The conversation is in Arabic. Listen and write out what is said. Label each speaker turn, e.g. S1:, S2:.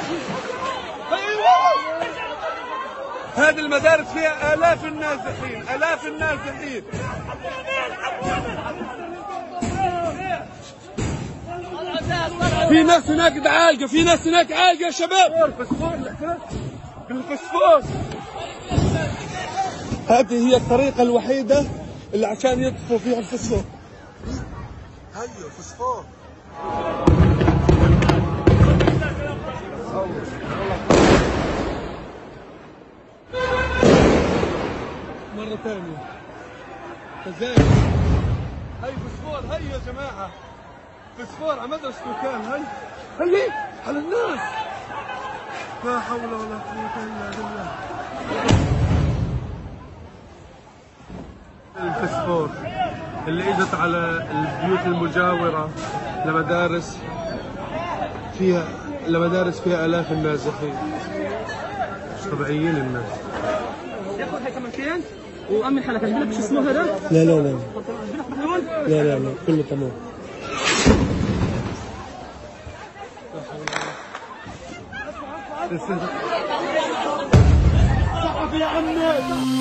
S1: هذه المدارس فيها آلاف النازحين، آلاف النازحين. في ناس هناك عالقة، في ناس هناك عالقة يا شباب. بالفسفور. هذه هي الطريقة الوحيدة اللي عشان يطفوا فيها الفسفور. هيا فسفور. مرة ثانية. كذلك. هي فسفور، هي يا جماعة. فسفور على مدرسة مكان، هي على الناس. لا حول ولا قوة إلا بالله. الفسفور اللي اجت على البيوت المجاورة لمدارس فيها آلاف النازحين. مش طبيعيين الناس.
S2: ياخذ هاي كمان وأمن حالك. أجيب لك شو اسمه هذا؟
S1: لا لا لا
S2: لا
S1: لا لا كله تمام. صحف يا عمي.